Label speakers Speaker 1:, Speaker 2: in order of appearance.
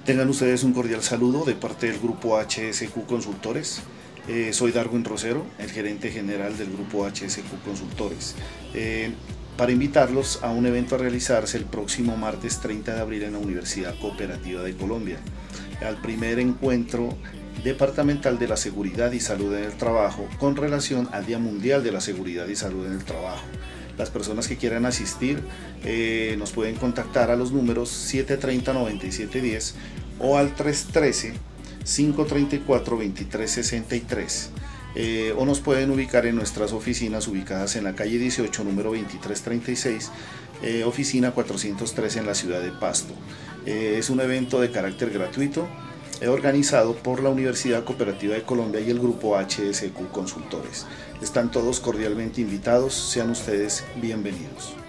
Speaker 1: Tengan ustedes un cordial saludo de parte del grupo HSQ Consultores. Soy Darwin Rosero, el gerente general del grupo HSQ Consultores, para invitarlos a un evento a realizarse el próximo martes 30 de abril en la Universidad Cooperativa de Colombia, al primer encuentro departamental de la seguridad y salud en el trabajo con relación al Día Mundial de la Seguridad y Salud en el Trabajo. Las personas que quieran asistir nos pueden contactar a los números 730-9710 o al 313-534-2363 o nos pueden ubicar en nuestras oficinas ubicadas en la calle 18, número 2336, oficina 403 en la ciudad de Pasto. Es un evento de carácter gratuito organizado por la Universidad Cooperativa de Colombia y el grupo HSQ Consultores. Están todos cordialmente invitados, sean ustedes bienvenidos.